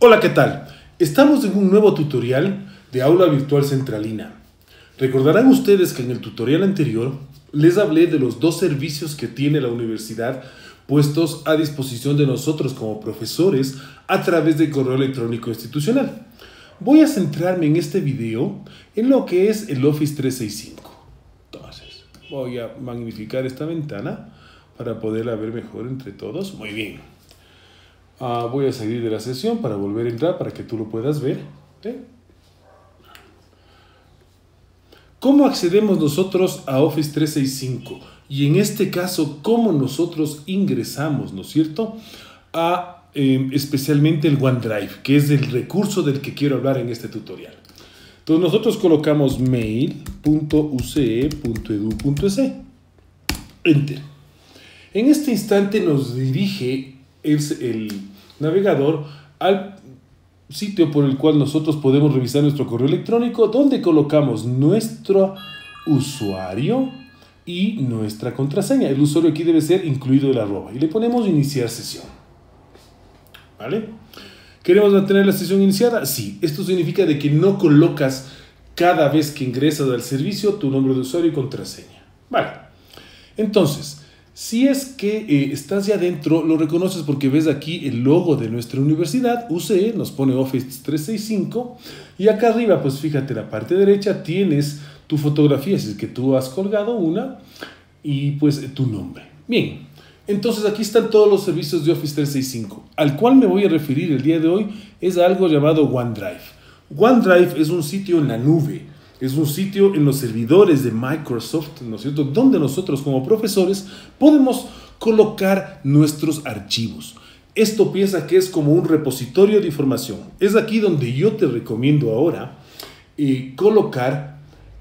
Hola, ¿qué tal? Estamos en un nuevo tutorial de Aula Virtual Centralina. Recordarán ustedes que en el tutorial anterior les hablé de los dos servicios que tiene la universidad puestos a disposición de nosotros como profesores a través del correo electrónico institucional. Voy a centrarme en este video en lo que es el Office 365. Entonces, voy a magnificar esta ventana para poderla ver mejor entre todos. Muy bien. Voy a salir de la sesión para volver a entrar para que tú lo puedas ver. ¿Cómo accedemos nosotros a Office 365? Y en este caso, ¿cómo nosotros ingresamos, ¿no es cierto?, a especialmente el OneDrive, que es el recurso del que quiero hablar en este tutorial. Entonces nosotros colocamos mail.uce.edu.es. Enter. En este instante nos dirige el navegador al sitio por el cual nosotros podemos revisar nuestro correo electrónico, donde colocamos nuestro usuario y nuestra contraseña. El usuario aquí debe ser incluido el arroba y le ponemos iniciar sesión. ¿Vale? ¿Queremos mantener la sesión iniciada? Sí. Esto significa de que no colocas cada vez que ingresas al servicio tu nombre de usuario y contraseña. Vale. Entonces, si es que estás ya adentro, lo reconoces porque ves aquí el logo de nuestra universidad, UCE, nos pone Office 365, y acá arriba, pues fíjate, en la parte derecha tienes tu fotografía, si es que tú has colgado una, y pues tu nombre. Bien, entonces aquí están todos los servicios de Office 365. Al cual me voy a referir el día de hoy es a algo llamado OneDrive. OneDrive es un sitio en la nube. Es un sitio en los servidores de Microsoft, ¿no es cierto?, donde nosotros como profesores podemos colocar nuestros archivos. Esto piensa que es como un repositorio de información. Es aquí donde yo te recomiendo ahora colocar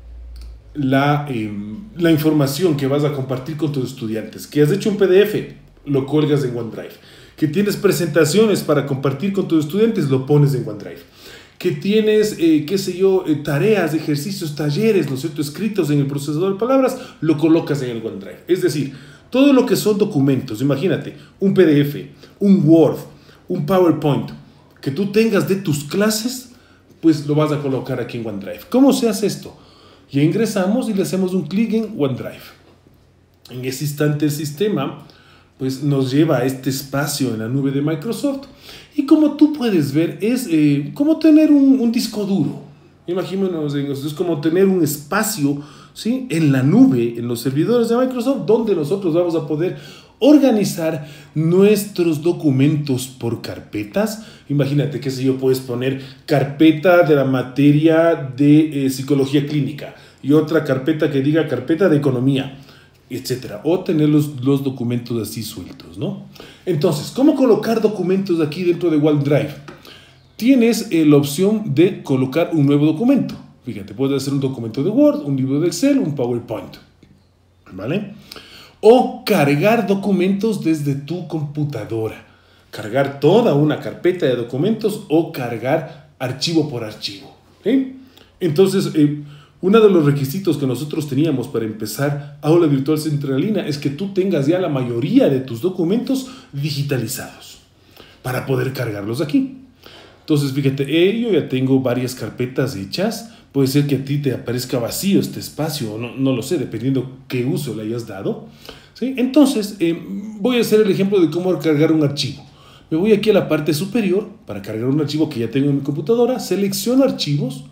la información que vas a compartir con tus estudiantes. Que has hecho un PDF, lo colgas en OneDrive. Que tienes presentaciones para compartir con tus estudiantes, lo pones en OneDrive. Que tienes, qué sé yo, tareas, ejercicios, talleres, ¿no es cierto?, escritos en el procesador de palabras, lo colocas en el OneDrive. Es decir, todo lo que son documentos, imagínate, un PDF, un Word, un PowerPoint, que tú tengas de tus clases, pues lo vas a colocar aquí en OneDrive. ¿Cómo se hace esto? Ya ingresamos y le hacemos un clic en OneDrive. En ese instante el sistema pues nos lleva a este espacio en la nube de Microsoft. Y como tú puedes ver, es como tener un disco duro. Imaginémonos, es como tener un espacio, ¿sí?, en la nube, en los servidores de Microsoft, donde nosotros vamos a poder organizar nuestros documentos por carpetas. Imagínate, qué sé yo, puedes poner carpeta de la materia de psicología clínica y otra carpeta que diga carpeta de economía, etcétera, o tener los documentos así sueltos, ¿no? Entonces, ¿cómo colocar documentos aquí dentro de OneDrive? Tienes la opción de colocar un nuevo documento. Fíjate, puedes hacer un documento de Word, un libro de Excel, un PowerPoint, ¿vale? O cargar documentos desde tu computadora. Cargar toda una carpeta de documentos o cargar archivo por archivo, ¿sí? Entonces, uno de los requisitos que nosotros teníamos para empezar Aula Virtual Centralina es que tú tengas ya la mayoría de tus documentos digitalizados para poder cargarlos aquí. Entonces, fíjate, yo ya tengo varias carpetas hechas. Puede ser que a ti te aparezca vacío este espacio, no lo sé, dependiendo qué uso le hayas dado, ¿sí? Entonces, voy a hacer el ejemplo de cómo cargar un archivo. Me voy aquí a la parte superior para cargar un archivo que ya tengo en mi computadora, selecciono archivos.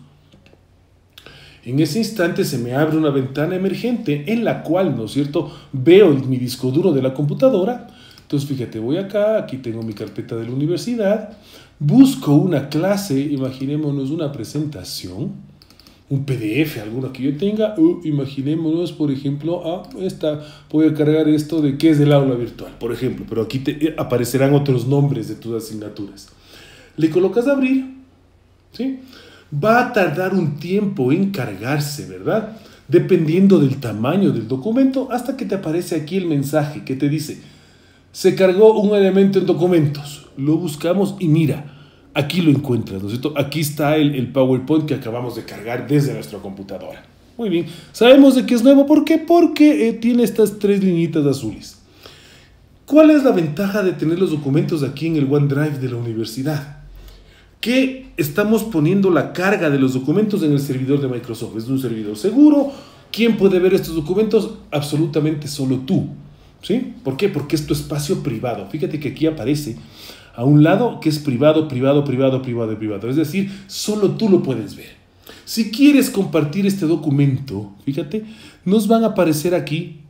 En ese instante se me abre una ventana emergente en la cual, ¿no es cierto?, veo mi disco duro de la computadora. Entonces, fíjate, voy acá, aquí tengo mi carpeta de la universidad, busco una clase, imaginémonos una presentación, un PDF, alguno que yo tenga, imaginémonos, por ejemplo, voy a cargar esto de qué es el aula virtual, por ejemplo, pero aquí te aparecerán otros nombres de tus asignaturas. Le colocas a abrir, ¿sí? Va a tardar un tiempo en cargarse, ¿verdad?, dependiendo del tamaño del documento, hasta que te aparece aquí el mensaje que te dice: se cargó un elemento en documentos. Lo buscamos y mira, aquí lo encuentras, ¿no es cierto? Aquí está el PowerPoint que acabamos de cargar desde nuestra computadora. Muy bien, sabemos de que es nuevo. ¿Por qué? Porque tiene estas tres liñitas azules. ¿Cuál es la ventaja de tener los documentos aquí en el OneDrive de la universidad? que estamos poniendo la carga de los documentos en el servidor de Microsoft. Es un servidor seguro. ¿Quién puede ver estos documentos? Absolutamente solo tú. ¿Sí? ¿Por qué? Porque es tu espacio privado. Fíjate que aquí aparece a un lado que es privado, privado, privado, privado y privado. Es decir, solo tú lo puedes ver. Si quieres compartir este documento, fíjate, nos van a aparecer aquí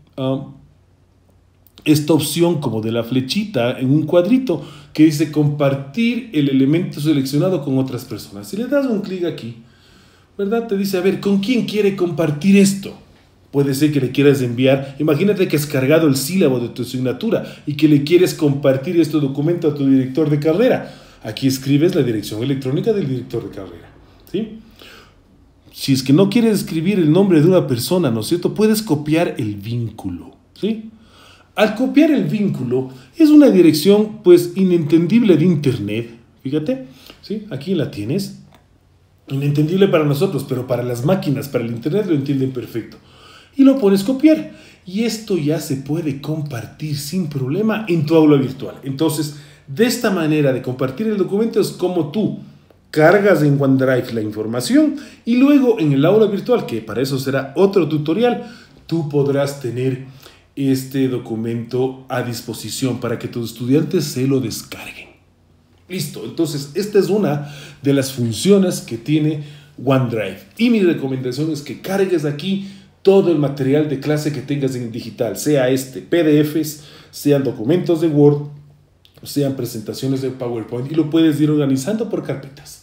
esta opción como de la flechita en un cuadrito que dice compartir el elemento seleccionado con otras personas. Si le das un clic aquí, ¿verdad? Te dice, a ver, ¿con quién quiere compartir esto? Puede ser que le quieras enviar, imagínate que has cargado el sílabo de tu asignatura y que le quieres compartir este documento a tu director de carrera. Aquí escribes la dirección electrónica del director de carrera, ¿sí? Si es que no quieres escribir el nombre de una persona, ¿no es cierto? Puedes copiar el vínculo, ¿sí? Al copiar el vínculo, es una dirección, pues, inentendible de internet, fíjate, ¿sí? Aquí la tienes, inentendible para nosotros, pero para las máquinas, para el internet lo entienden perfecto. Y lo pones copiar. Y esto ya se puede compartir sin problema en tu aula virtual. Entonces, de esta manera de compartir el documento es como tú cargas en OneDrive la información y luego en el aula virtual, que para eso será otro tutorial, tú podrás tener este documento a disposición para que tus estudiantes se lo descarguen. Listo, entonces esta es una de las funciones que tiene OneDrive. Y mi recomendación es que cargues aquí todo el material de clase que tengas en digital, sea PDFs, sean documentos de Word, sean presentaciones de PowerPoint, y lo puedes ir organizando por carpetas.